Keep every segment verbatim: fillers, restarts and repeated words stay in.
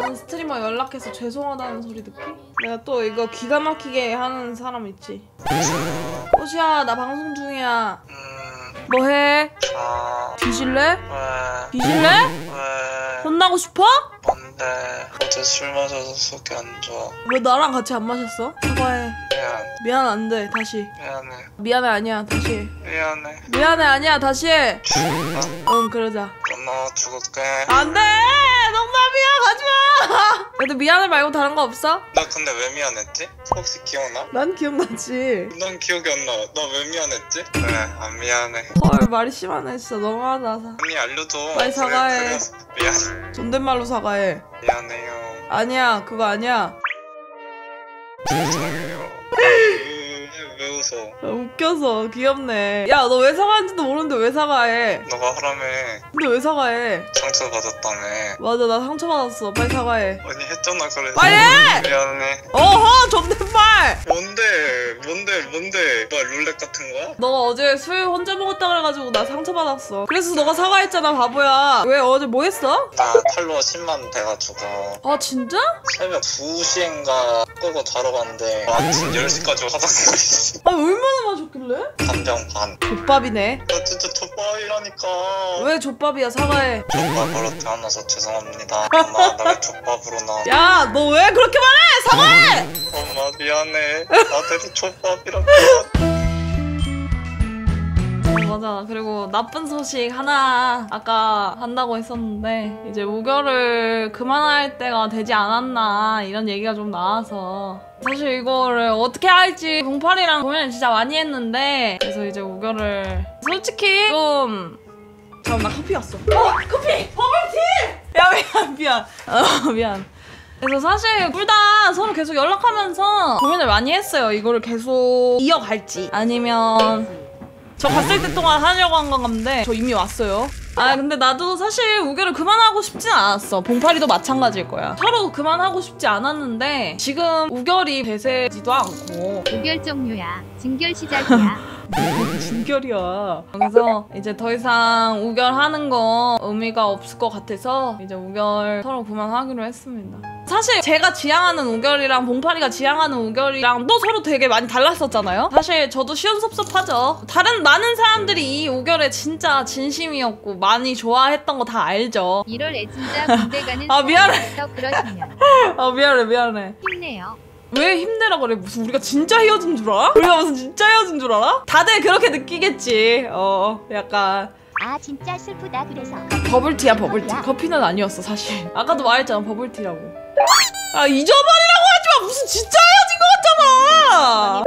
다른 스트리머 연락해서 죄송하다는 소리 듣기? 내가 또 이거 기가 막히게 하는 사람 있지. 호시야 나 방송 중이야. 음... 뭐해? 아... 뒤질래? 왜? 뒤질래? 왜? 혼나고 싶어? 뭔데? 어제 술 마셔서 속이 안 좋아. 왜 나랑 같이 안 마셨어? 사과해. 미안. 미안 안 돼. 다시. 미안해. 미안해 아니야. 다시 해. 미안해. 미안해 아니야. 다시 해. 죽을까? 응 그러자. 그럼 나 죽을게. 안 돼! 농담이야! 가지마! 근데 미안해 말고 다른 거 없어? 나 근데 왜 미안했지? 혹시 기억나? 난 기억나지. 난 기억이 안 나. 나 왜 미안했지? 그래, 안 미안해. 헐 말이 심하네 진짜. 너무하다. 언니 알려줘. 빨리 사과해. 그래, 그래. 미안. 존댓말로 사과해. 미안해요. 아니야 그거 아니야. 죄송해요. 왜, 왜 웃어? 아, 웃겨서 귀엽네. 야 너 왜 사과하는지도 모르는데 왜 사과해? 너가 하라며. 근데 왜 사과해? 상처 받았다며. 맞아 나 상처받았어. 빨리 사과해. 언니 했잖아 그래서. 빨리 해! 미안해. 어허 존댓말! 뭔데? 뭔데? 뭔데? 뭐 룰렛 같은 거야? 너가 어제 술 혼자 먹었다 그래가지고 나 상처받았어. 그래서 너가 사과했잖아 바보야. 왜 어제 뭐 했어? 나 탈로 십만 돼가지고 아 진짜? 새벽 두 시인가 끄고 자러 갔는데 아침 열 시까지 화장실에 있어. 아 얼마나 마셨길래? 한 병 반. 족밥이네. 나 진짜 족밥이라니까. 왜 족밥이야 사과해. 족밥으로 태어나서 죄송합니다. 엄마 나 왜 족밥으로 나와? 야 너 왜 그렇게 말해? 사과해! 엄마 미안해. 나들이 족밥이라고. 맞아. 그리고 나쁜 소식 하나 아까 한다고 했었는데 이제 우결을 그만할 때가 되지 않았나 이런 얘기가 좀 나와서 사실 이거를 어떻게 할지 봉팔이랑 고민을 진짜 많이 했는데 그래서 이제 우결을 솔직히 좀 잠깐 나 커피 왔어. 어! 커피! 버블티! 야 미안 미안 어 미안. 그래서 사실 둘 다 서로 계속 연락하면서 고민을 많이 했어요. 이거를 계속 이어갈지 아니면 저 갔을 때 동안 하려고 한 건데 저 이미 왔어요. 아 근데 나도 사실 우결을 그만하고 싶진 않았어. 봉팔이도 마찬가지일 거야. 서로 그만하고 싶지 않았는데 지금 우결이 대세지도 않고 우결 종료야. 진결 시작이야. 진결이야. 그래서 이제 더 이상 우결하는 거 의미가 없을 것 같아서 이제 우결 서로 그만하기로 했습니다. 사실 제가 지향하는 우결이랑 봉팔이가 지향하는 우결이랑 또 서로 되게 많이 달랐었잖아요. 사실 저도 시원섭섭하죠. 다른 많은 사람들이 이 우결에 진짜 진심이었고 많이 좋아했던 거 다 알죠. 일월 애진자 군대 가는 아 미안해. 그러시면 아 미안해 미안해. 힘내요. 왜 힘내라 그래? 무슨 우리가 진짜 헤어진 줄 알아? 우리가 무슨 진짜 헤어진 줄 알아? 다들 그렇게 느끼겠지. 어 약간 아 진짜 슬프다 그래서 버블티야 버블티. 커피는 아니었어 사실. 아까도 말했잖아 버블티라고. 아 잊어버리라고 하지마. 무슨 진짜 헤어진 것 같잖아.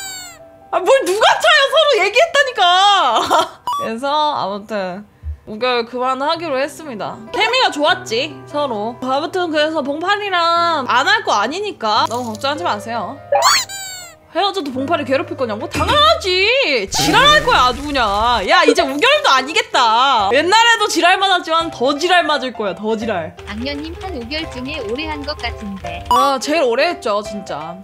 아 뭘 누가 차요. 서로 얘기했다니까. 그래서 아무튼 우결 그만하기로 했습니다. 케미가 좋았지 서로. 아무튼 그래서 봉팔이랑 안 할 거 아니니까 너무 걱정하지 마세요. 헤어져도 봉팔이 괴롭힐 거냐고? 당연하지. 지랄할 거야 아주 그냥. 야 이제 우결도 아니겠다. 옛날에도 지랄 맞았지만 더 지랄 맞을 거야. 더 지랄. 악녀님 한 우결 중에 오래 한 것 같은데. 아 제일 오래 했죠 진짜.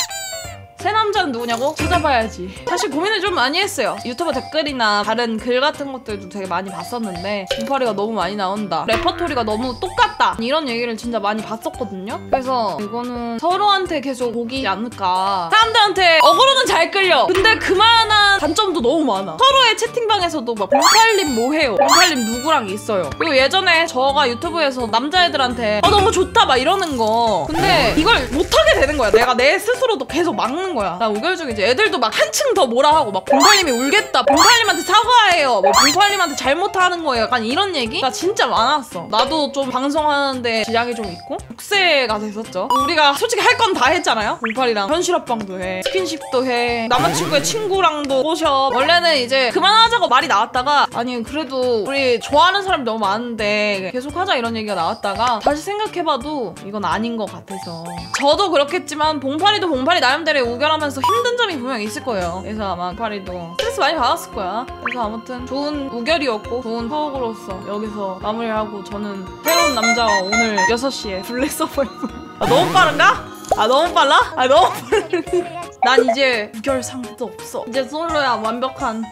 새 남자는 누구냐고? 찾아봐야지. 사실 고민을 좀 많이 했어요. 유튜브 댓글이나 다른 글 같은 것들도 되게 많이 봤었는데 봉팔이가 너무 많이 나온다, 레퍼토리가 너무 똑같다, 이런 얘기를 진짜 많이 봤었거든요. 그래서 이거는 서로한테 계속 보기 않을까. 사람들한테 어그로는 잘 끌려. 근데 그만한 단점도 너무 많아. 서로의 채팅방에서도 막 봉팔님 뭐해요? 봉팔님 누구랑 있어요? 그리고 예전에 저가 유튜브에서 남자애들한테 어 너무 좋다 막 이러는 거. 근데 이걸 못하게 되는 거야. 내가 내 스스로도 계속 막는 거야. 나 우결 중에 이제 애들도 막 한층 더 뭐라 하고 막 봉팔님이 울겠다, 봉팔님한테 사과해요, 뭐 봉팔님한테 잘못하는 거예요, 약간 이런 얘기가 진짜 많았어. 나도 좀 방송하는데 지장이 좀 있고 육세가 됐었죠. 우리가 솔직히 할 건 다 했잖아요. 봉팔이랑 현실합방도 해, 스킨십도 해, 남자친구의 친구랑도 꼬셔. 원래는 이제 그만하자고 말이 나왔다가 아니 그래도 우리 좋아하는 사람이 너무 많은데 계속하자 이런 얘기가 나왔다가 다시 생각해봐도 이건 아닌 것 같아서. 저도 그렇겠지만 봉팔이도 봉팔이 나름대로의 우결하면서 힘든 점이 분명히 있을 거예요. 그래서 아마 봉팔이도 스트레스 많이 받았을 거야. 그래서 아무튼 좋은 우결이었고 좋은 토크로서 여기서 마무리하고 저는 새로운 남자와 오늘 여섯 시에 블랙 서바이벌. 아 너무 빠른가? 아 너무 빨라? 아 너무 빨라. 난 이제 우결 상도 없어. 이제 솔로야 완벽한.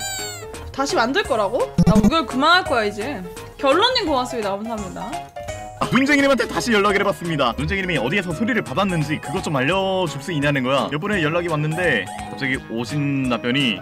다시 만들 거라고? 나 우결 그만할 거야 이제. 결론님 고맙습니다. 감사합니다. 아, 눈쟁이님한테 다시 연락을 해봤습니다. 눈쟁이님이 어디에서 소리를 받았는지 그것 좀 알려줄 수 있냐는 거야. 이번에 연락이 왔는데 갑자기 오신 답변이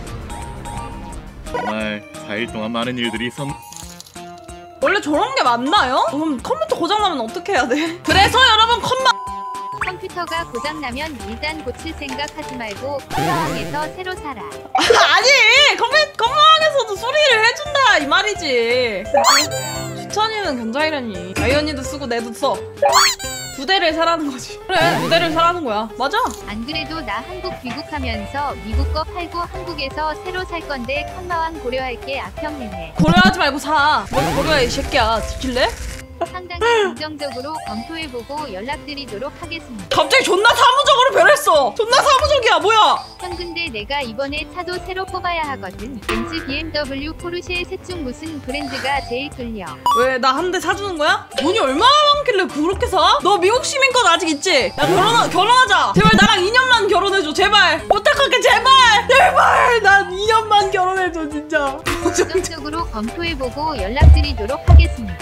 정말 사 일 동안 많은 일들이 있었... 원래 저런 게 맞나요? 그럼 컴퓨터 고장나면 어떻게 해야 돼? 그래서 여러분 컴마 컴퓨터가 고장나면 일단 고칠 생각하지 말고 컴퓨터에서 새로 사라. 아니 컴퓨 컴퓨터에서도 수리를 해준다 이 말이지. 수찬이는 견자이라니. 아이언이도 쓰고 내도 써. 두 대를 사라는 거지. 그래 두 대를 사라는 거야. 맞아. 안 그래도 나 한국 귀국하면서 미국 거 팔고 한국에서 새로 살 건데 컴마왕 고려할게. 악평내네. 고려하지 말고 사. 뭘 고려해 이 새끼야. 지킬래? 상당히 긍정적으로 검토해보고 연락드리도록 하겠습니다. 갑자기 존나 사무적으로 변했어. 존나 사무적이야 뭐야. 형 근데 내가 이번에 차도 새로 뽑아야 하거든. 벤츠, 비엠더블유, 포르쉐 셋 중 무슨 브랜드가 제일 끌려? 왜 나 한 대 사주는 거야? 돈이 얼마나 많길래 그렇게 사? 너 미국 시민권 아직 있지? 야 결혼 결혼하자. 제발 나랑 이 년만 결혼해줘. 제발 부탁할게 제발. 제발 난 이 년만 결혼해줘 진짜. 긍정적으로 검토해보고 연락드리도록 하겠습니다.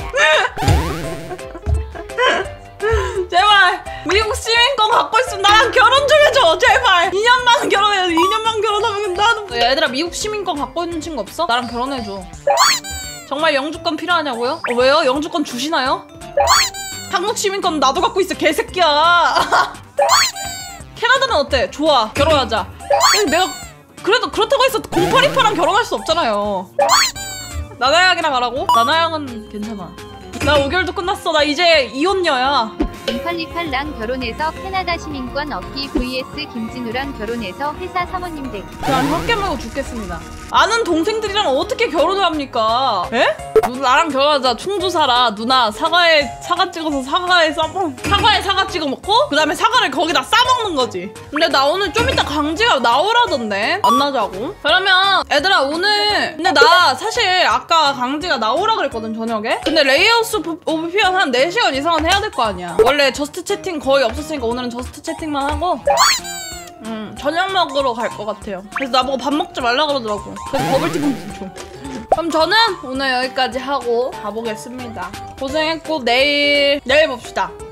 제발 미국 시민권 갖고 있으면 나랑 결혼 좀 해줘 제발. 이 년만 결혼해야 돼. 이 년만 결혼하면 나도. 얘들아 미국 시민권 갖고 있는 친구 없어? 나랑 결혼해줘. 정말 영주권 필요하냐고요? 어, 왜요? 영주권 주시나요? 한국 시민권 나도 갖고 있어 개새끼야. 캐나다는 어때? 좋아 결혼하자. 근데 내가 그래도 그렇다고 해서 공팔이파랑 결혼할 수 없잖아요. 나나양이랑 하라고? 나나양은 괜찮아. 나 오 개월도 끝났어. 나 이제 이혼녀야. 공팔이팔랑 결혼해서 캐나다 시민권 얻기 vs 김진우랑 결혼해서 회사 사모님 되기. 그냥 헛개 말고 죽겠습니다. 아는 동생들이랑 어떻게 결혼을 합니까? 에? 누 나랑 결혼하자. 충주 살아. 누나 사과에 사과 찍어서 사과에 싸먹 사과에 사과 찍어 먹고 그 다음에 사과를 거기다 싸먹는 거지. 근데 나 오늘 좀 이따 강지가 나오라던데 만나자고. 그러면 얘들아 오늘 근데 나 사실 아까 강지가 나오라 그랬거든 저녁에. 근데 레이어스 오브 피언 한 네 시간 이상은 해야 될 거 아니야. 원래 저스트 채팅 거의 없었으니까 오늘은 저스트 채팅만 하고 음 저녁 먹으러 갈 것 같아요. 그래서 나보고 밥 먹지 말라 그러더라고. 그래서 버블티 좀 줘. 그럼 저는 오늘 여기까지 하고 가보겠습니다. 고생했고 내일 내일 봅시다.